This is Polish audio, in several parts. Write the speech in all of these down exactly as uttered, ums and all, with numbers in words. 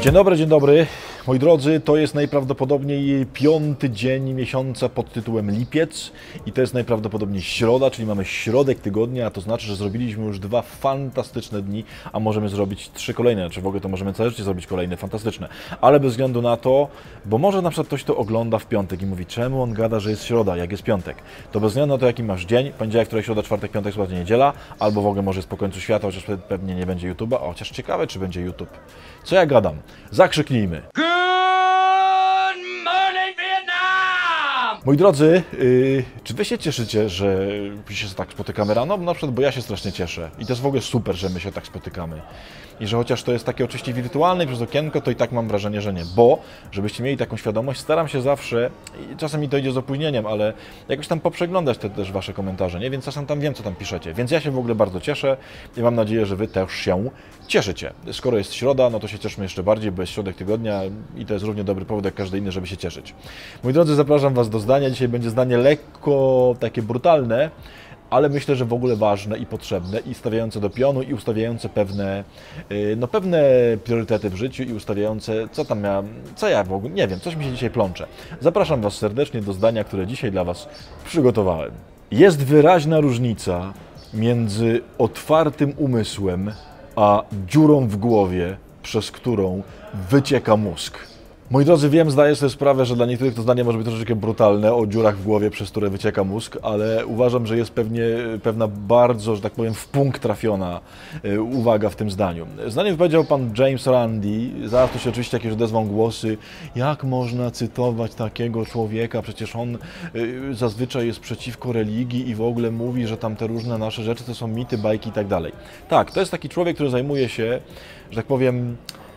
Dzień dobry, dzień dobry. Moi drodzy, to jest najprawdopodobniej piąty dzień miesiąca pod tytułem lipiec i to jest najprawdopodobniej środa, czyli mamy środek tygodnia, a to znaczy, że zrobiliśmy już dwa fantastyczne dni, a możemy zrobić trzy kolejne, znaczy w ogóle to możemy całe życie zrobić kolejne fantastyczne, ale bez względu na to, bo może na przykład ktoś to ogląda w piątek i mówi, czemu on gada, że jest środa, jak jest piątek, to bez względu na to, jaki masz dzień, poniedziałek, wtorek, środa, czwartek, piątek, sobota, niedziela, albo w ogóle może jest po końcu świata, chociaż pewnie nie będzie YouTube'a, a chociaż ciekawe, czy będzie YouTube. Co ja gadam? Zakrzyknijmy. Moi drodzy, yy, czy wy się cieszycie, że się tak spotykamy rano? Na przykład, bo ja się strasznie cieszę. I to jest w ogóle super, że my się tak spotykamy. I że chociaż to jest takie oczywiście wirtualne i przez okienko, to i tak mam wrażenie, że nie. Bo, żebyście mieli taką świadomość, staram się zawsze, i czasem to idzie z opóźnieniem, ale jakoś tam poprzeglądać te też wasze komentarze, nie? Więc czasem tam wiem, co tam piszecie. Więc ja się w ogóle bardzo cieszę i mam nadzieję, że wy też się cieszycie. Skoro jest środa, no to się cieszmy jeszcze bardziej, bo jest środek tygodnia i to jest równie dobry powód jak każdy inny, żeby się cieszyć. Moi drodzy, zapraszam was do zdania. Dzisiaj będzie zdanie lekko takie brutalne, ale myślę, że w ogóle ważne i potrzebne i stawiające do pionu i ustawiające pewne, no pewne priorytety w życiu i ustawiające, co tam ja, co ja w ogóle, nie wiem, coś mi się dzisiaj plącze. Zapraszam was serdecznie do zdania, które dzisiaj dla was przygotowałem. Jest wyraźna różnica między otwartym umysłem a dziurą w głowie, przez którą wycieka mózg. Moi drodzy, wiem, zdaję sobie sprawę, że dla niektórych to zdanie może być troszeczkę brutalne, o dziurach w głowie, przez które wycieka mózg, ale uważam, że jest pewnie, pewna bardzo, że tak powiem, w punkt trafiona uwaga w tym zdaniu. Zdanie wypowiedział pan James Randi, zaraz tu się oczywiście jakieś odezwą głosy, jak można cytować takiego człowieka, przecież on zazwyczaj jest przeciwko religii i w ogóle mówi, że tam te różne nasze rzeczy to są mity, bajki i tak dalej. Tak, to jest taki człowiek, który zajmuje się, że tak powiem,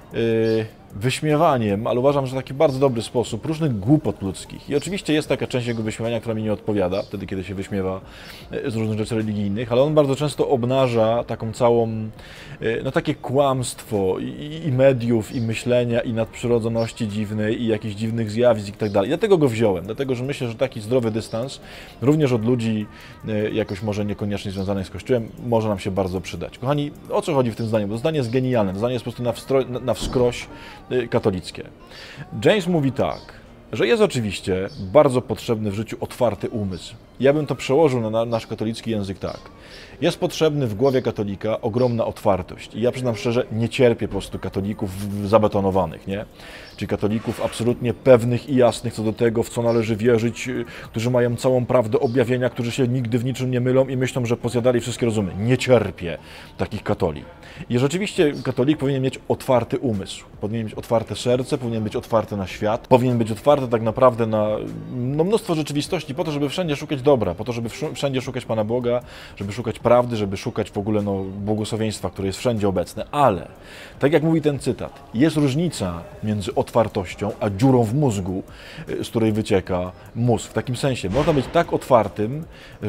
Yy, wyśmiewaniem, ale uważam, że w taki bardzo dobry sposób różnych głupot ludzkich. I oczywiście jest taka część jego wyśmiewania, która mi nie odpowiada, wtedy kiedy się wyśmiewa z różnych rzeczy religijnych, ale on bardzo często obnaża taką całą, no takie kłamstwo i, i mediów, i myślenia, i nadprzyrodzoności dziwnej, i jakichś dziwnych zjawisk i tak dalej. Dlatego go wziąłem, dlatego że myślę, że taki zdrowy dystans, również od ludzi jakoś może niekoniecznie związanych z Kościołem, może nam się bardzo przydać. Kochani, o co chodzi w tym zdaniu? Bo zdanie jest genialne, to zdanie jest po prostu na, wstro, na, na wskroś katolickie. James mówi tak, że jest oczywiście bardzo potrzebny w życiu otwarty umysł. Ja bym to przełożył na nasz katolicki język tak. Jest potrzebny w głowie katolika ogromna otwartość. I ja przyznam szczerze, nie cierpię po prostu katolików zabetonowanych, nie? Czyli katolików absolutnie pewnych i jasnych co do tego, w co należy wierzyć, którzy mają całą prawdę objawienia, którzy się nigdy w niczym nie mylą i myślą, że pozjadali wszystkie rozumy. Nie cierpię takich katoli. I rzeczywiście katolik powinien mieć otwarty umysł, powinien mieć otwarte serce, powinien być otwarty na świat, powinien być otwarty tak naprawdę na no, mnóstwo rzeczywistości po to, żeby wszędzie szukać dobra, po to, żeby wszędzie szukać Pana Boga, żeby szukać prawdy, żeby szukać w ogóle no, błogosławieństwa, które jest wszędzie obecne. Ale, tak jak mówi ten cytat, jest różnica między otwartością a dziurą w mózgu, z której wycieka mózg. W takim sensie można być tak otwartym,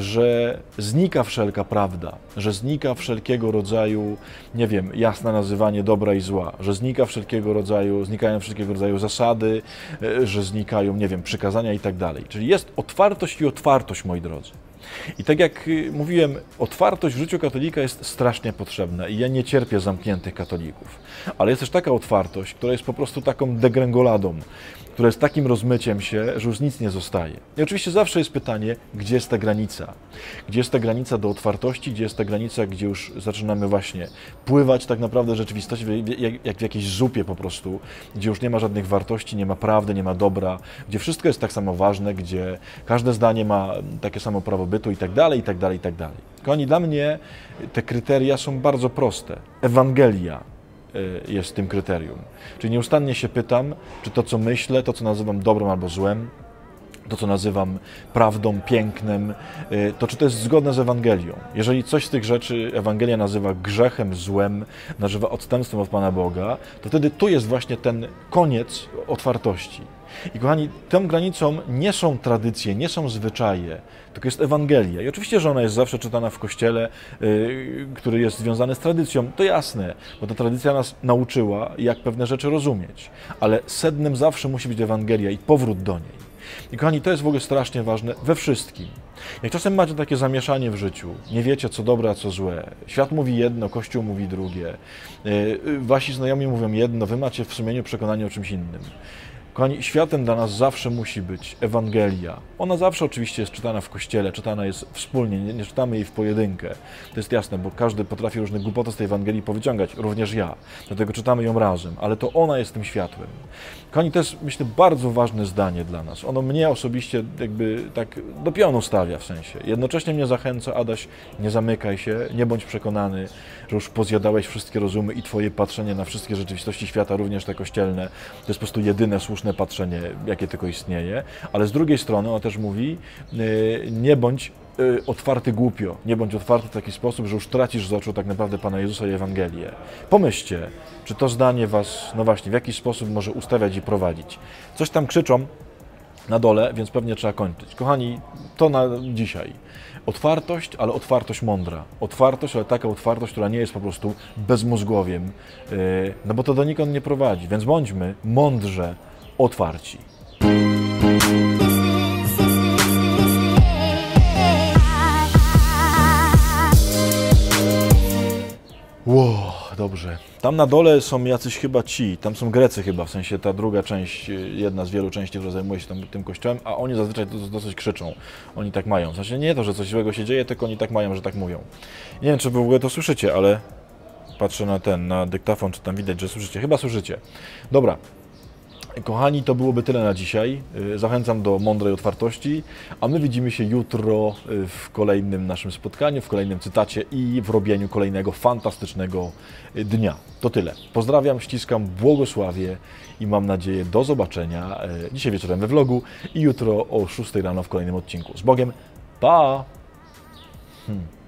że znika wszelka prawda, że znika wszelkiego rodzaju, nie wiem, jasne nazywanie dobra i zła, że znika wszelkiego rodzaju, znikają wszelkiego rodzaju zasady, że znikają, nie wiem, przykazania i tak dalej. Czyli jest otwartość i otwartość, moi drodzy. I tak jak mówiłem, otwartość w życiu katolika jest strasznie potrzebna i ja nie cierpię zamkniętych katolików. Ale jest też taka otwartość, która jest po prostu taką degrengoladą, która jest takim rozmyciem się, że już nic nie zostaje. I oczywiście zawsze jest pytanie, gdzie jest ta granica? Gdzie jest ta granica do otwartości? Gdzie jest ta granica, gdzie już zaczynamy właśnie pływać tak naprawdę w rzeczywistości, jak w jakiejś zupie po prostu, gdzie już nie ma żadnych wartości, nie ma prawdy, nie ma dobra, gdzie wszystko jest tak samo ważne, gdzie każde zdanie ma takie samo prawo bytu i tak dalej, i tak dalej, i tak dalej. Kochani, dla mnie te kryteria są bardzo proste. Ewangelia jest tym kryterium. Czyli nieustannie się pytam, czy to, co myślę, to, co nazywam dobrem albo złem, to, co nazywam prawdą, pięknem, to czy to jest zgodne z Ewangelią. Jeżeli coś z tych rzeczy Ewangelia nazywa grzechem, złem, nazywa odstępstwem od Pana Boga, to wtedy tu jest właśnie ten koniec otwartości. I kochani, tą granicą nie są tradycje, nie są zwyczaje, tylko jest Ewangelia. I oczywiście, że ona jest zawsze czytana w Kościele, yy, który jest związany z tradycją, to jasne, bo ta tradycja nas nauczyła, jak pewne rzeczy rozumieć. Ale sednem zawsze musi być Ewangelia i powrót do niej. I kochani, to jest w ogóle strasznie ważne we wszystkim. Jak czasem macie takie zamieszanie w życiu, nie wiecie co dobre, a co złe, świat mówi jedno, Kościół mówi drugie, wasi znajomi mówią jedno, wy macie w sumieniu przekonanie o czymś innym. Kochani, światem dla nas zawsze musi być Ewangelia. Ona zawsze oczywiście jest czytana w Kościele, czytana jest wspólnie, nie, nie czytamy jej w pojedynkę. To jest jasne, bo każdy potrafi różne głupoty z tej Ewangelii powyciągać, również ja. Dlatego czytamy ją razem, ale to ona jest tym światłem. Kochani, to jest, myślę, bardzo ważne zdanie dla nas. Ono mnie osobiście jakby tak do pionu stawia w sensie. Jednocześnie mnie zachęca, Adaś, nie zamykaj się, nie bądź przekonany, że już pozjadałeś wszystkie rozumy i twoje patrzenie na wszystkie rzeczywistości świata, również te kościelne, to jest po prostu jedyne słuszne patrzenie, jakie tylko istnieje, ale z drugiej strony ona też mówi, nie bądź otwarty głupio, nie bądź otwarty w taki sposób, że już tracisz z oczu tak naprawdę Pana Jezusa i Ewangelię. Pomyślcie, czy to zdanie was, no właśnie, w jakiś sposób może ustawiać i prowadzić. Coś tam krzyczą na dole, więc pewnie trzeba kończyć. Kochani, to na dzisiaj. Otwartość, ale otwartość mądra. Otwartość, ale taka otwartość, która nie jest po prostu bezmózgłowiem, no bo to donikąd nie prowadzi, więc bądźmy mądrze otwarci. Wow, dobrze. Tam na dole są jacyś chyba ci, tam są Grecy chyba, w sensie ta druga część, jedna z wielu części, która zajmuje się tam, tym kościołem, a oni zazwyczaj dosyć krzyczą. Oni tak mają. W sensie nie to, że coś złego się dzieje, tylko oni tak mają, że tak mówią. Nie wiem, czy wy w ogóle to słyszycie, ale patrzę na ten, na dyktafon, czy tam widać, że słyszycie. Chyba słyszycie. Dobra. Kochani, to byłoby tyle na dzisiaj. Zachęcam do mądrej otwartości, a my widzimy się jutro w kolejnym naszym spotkaniu, w kolejnym cytacie i w robieniu kolejnego fantastycznego dnia. To tyle. Pozdrawiam, ściskam, błogosławię i mam nadzieję do zobaczenia dzisiaj wieczorem we vlogu i jutro o szóstej rano w kolejnym odcinku. Z Bogiem. Pa! Hmm.